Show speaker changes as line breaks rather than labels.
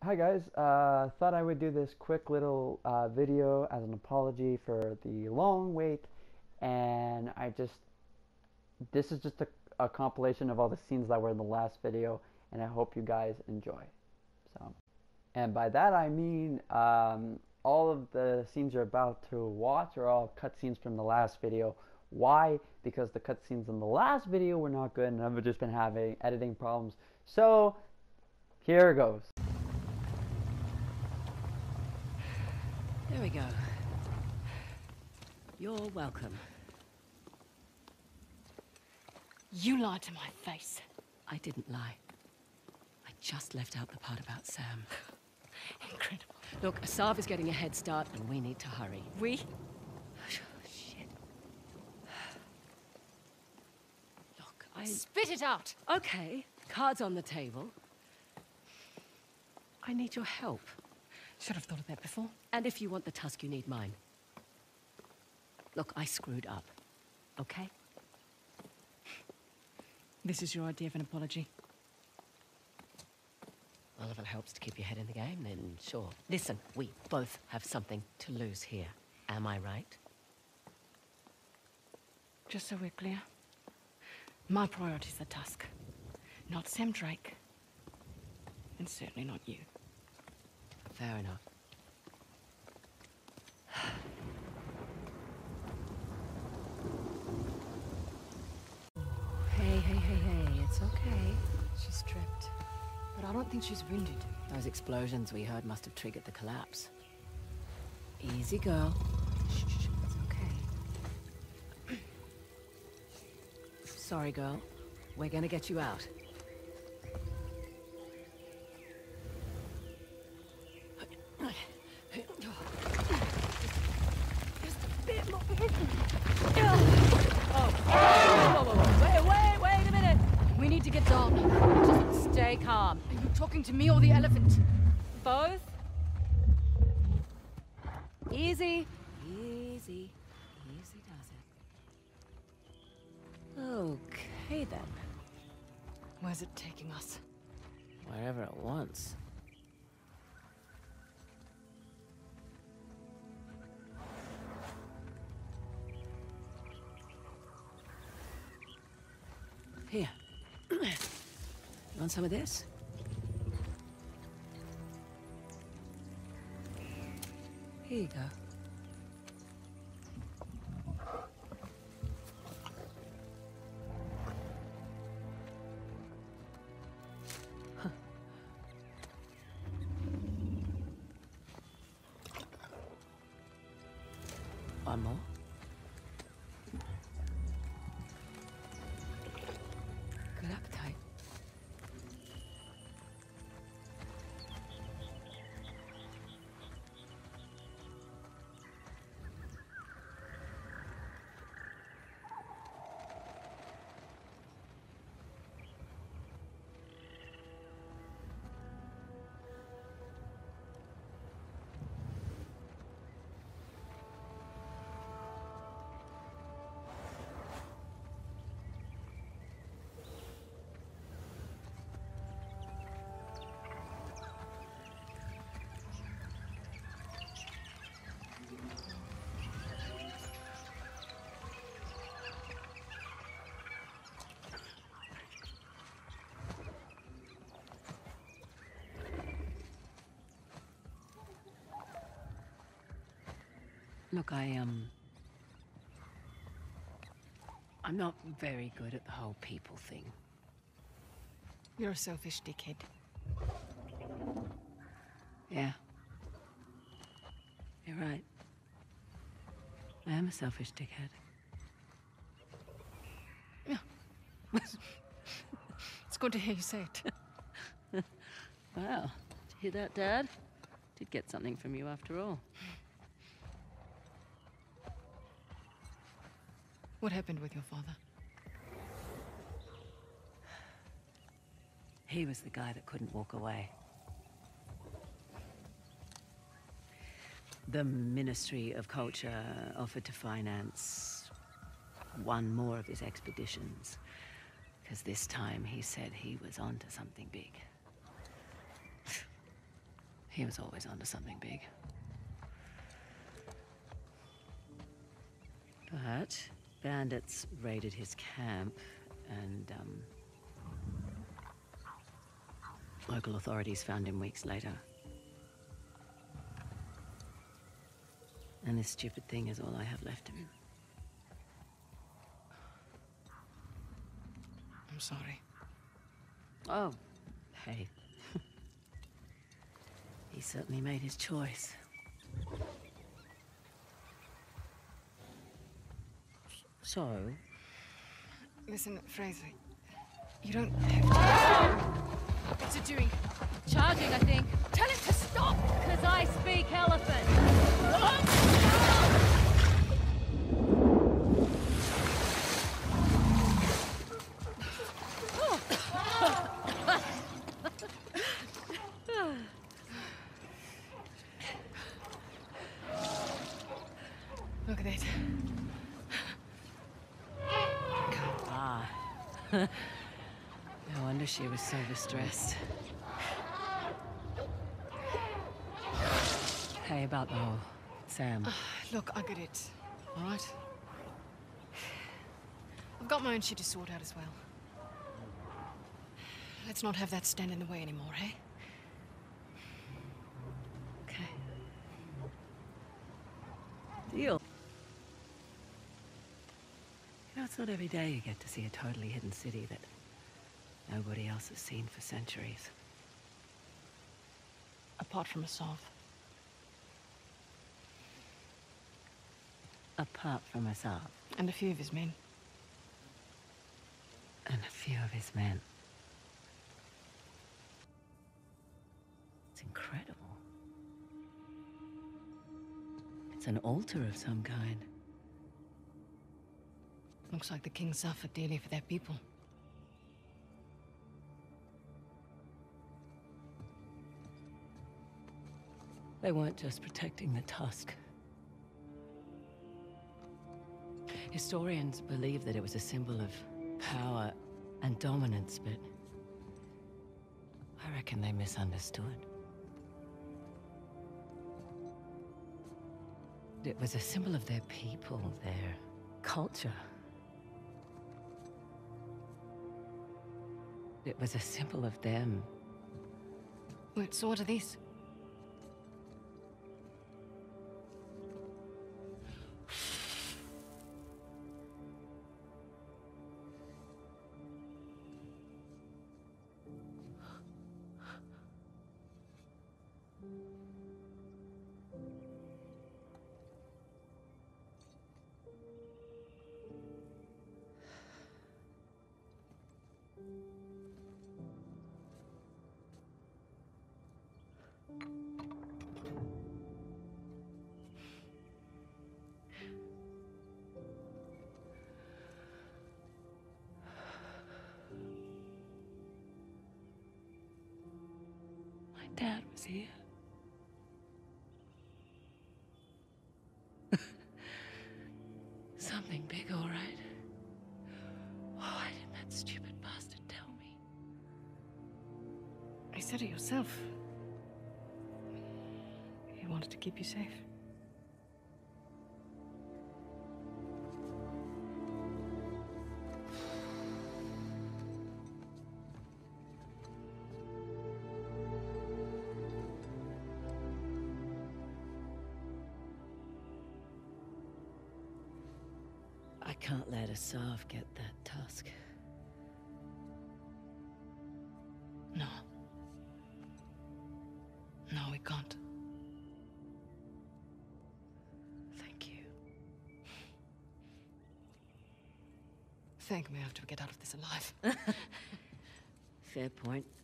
Hi guys, thought I would do this quick little video as an apology for the long wait, and this is just a compilation of all the scenes that were in the last video, and I hope you guys enjoy. So, and by that I mean all of the scenes you're about to watch are all cutscenes from the last video. Why? Because the cutscenes in the last video were not good, and I've just been having editing problems. So, here it goes.
There we go. You're welcome.
You lied to my face.
I didn't lie. I just left out the part about Sam.
Incredible.
Look, Asav is getting a head start and we need to hurry.
We?
Shit. Look,
Spit it out!
Okay, cards on the table. I need your help.
Should have thought of that before.
And if you want the tusk, you need mine. Look, I screwed up. Okay?
This is your idea of an apology.
Well, if it helps to keep your head in the game, then sure. Listen, we both have something to lose here. Am I right?
Just so we're clear. My priority's the Tusk. Not Sam Drake. And certainly not you.
Fair enough. Hey, it's okay.
She's tripped. But I don't think she's wounded.
Those explosions we heard must have triggered the collapse. Easy, girl. Shh, it's okay. Sorry, girl. We're gonna get you out.
Just a bit more.
Whoa. Wait a minute!
We need to get down.
Just stay calm.
Are you talking to me or the elephant?
Both? Easy does it. Okay then.
Where's it taking us?
Wherever it wants. Here. You want some of this? Here you go. One more. Good appetite. Look, I'm not very good at the whole people thing.
You're a selfish dickhead.
Yeah. You're right. I am a selfish dickhead.
Yeah. It's good to hear you say it.
Wow. Did you hear that, Dad? Did get something from you after all.
What happened with your father?
He was the guy that couldn't walk away. The Ministry of Culture offered to finance one more of his expeditions. Because this time he said he was onto something big. He was always onto something big. But bandits raided his camp, and local authorities found him weeks later. And this stupid thing is all I have left of him.
I'm sorry.
Oh, hey. He certainly made his choice. So?
Listen, Fraser, you don't have to... What's it doing?
Charging, I think.
Tell it to stop!
Because I speak elephant.
Look at it.
Ah. No wonder she was so distressed. Hey, about the whole Sam.
Look, I get it. All right? I've got my own shit to sort out as well. Let's not have that stand in the way anymore, eh?
Okay. Deal. You know, it's not every day you get to see a totally hidden city that nobody else has seen for centuries.
Apart from Asav.
Apart from Asav.
And a few of his men.
And a few of his men. It's incredible. It's an altar of some kind.
Looks like the king suffered dearly for their people.
They weren't just protecting the tusk. Historians believe that it was a symbol of power and dominance, but I reckon they misunderstood. It was a symbol of their people, their culture. It was a symbol of them.
Wait, so what are these?
My dad was here. Something big, all right. Why didn't that stupid bastard tell me?
You said it yourself. He wanted to keep you safe.
I can't let Asav get that tusk.
No. No, we can't.
Thank you.
Thank me after we get out of this alive.
Fair point.